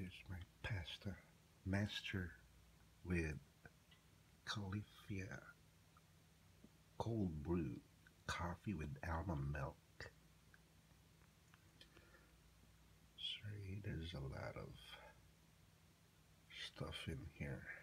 Here's my pasta master with cauliflower cold brew coffee with almond milk. Sorry, there's a lot of stuff in here.